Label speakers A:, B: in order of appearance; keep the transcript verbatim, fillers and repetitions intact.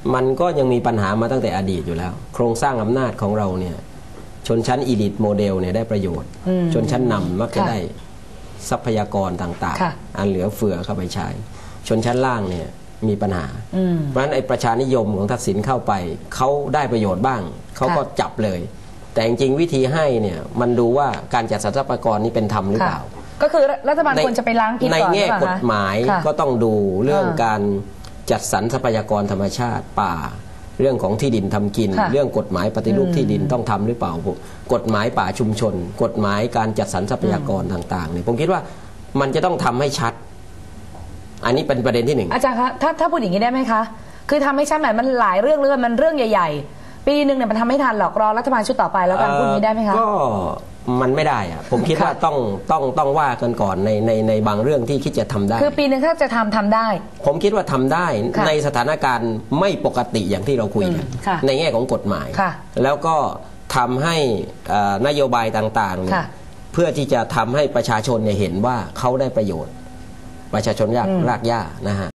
A: มันก็ยังมีปัญหามาตั้งแต่อดีตอยู่แล้วโครงสร้างอำนาจของเราเนี่ยชนชั้นอีลิทโมเดลเนี่ยได้ประโยชน์ชนชั้นนำมักจะได้ทรัพยากรต่างๆอันเหลือเฟือเข้าไปใช้ชนชั้นล่างเนี่ยมีปัญหาเพราะฉะนั้นไอ้ประชานิยมของทักษิณเข้าไปเขาได้ประโยชน์บ้างเขาก็จับเลยแต่จริงๆวิธีให้เนี่ยมันดูว่าการจัดสรรทรัพยากรนี่เป็นธรรมหรือเปล่า
B: ก็คือรัฐบาลควรจะไปล้างพิษก่อนใน
A: แง่กฎหมายก็ต้องดูเรื่องการจัดสรรทรัพยากรธรรมชาติป่าเรื่องของที่ดินทำกินเรื่องกฎหมายปฏิรูปที่ดินต้องทำหรือเปล่ากฎหมายป่าชุมชนกฎหมายการจัดสรรทรัพยากรต่างๆเนี่ยผมคิดว่ามันจะต้องทำให้ชัดอันนี้เป็นประเด็นที่หนึ่ง
B: อาจารย์คะถ้าถ้าพูดอย่างนี้ได้ไหมคะคือทำให้ชัดหมายมันหลายเรื่องเรื่องมันเรื่องใหญ่ๆปีหนึ่งเนี่ยมันทำไม่ทันหรอกรอรัฐบาลชุดต่อไปแล้วกันพูดอย่างนี้ได้ไหมคะ
A: ก็มันไม่ได้อะผมคิดว่าต้องต้องต้องว่ากันก่อนในในในบางเรื่องที่คิดจะทำได้
B: คือปีหนึ่งถ้าจะทำทำได้
A: ผมคิดว่าทำได้ในสถานการณ์ไม่ปกติอย่างที่เราคุยกันในแง่ของกฎหมายแล้วก็ทำให้นโยบายต่างๆเพื่อที่จะทำให้ประชาชนเนี่ยเห็นว่าเขาได้ประโยชน์ประชาชนยากรากหญ้านะฮะ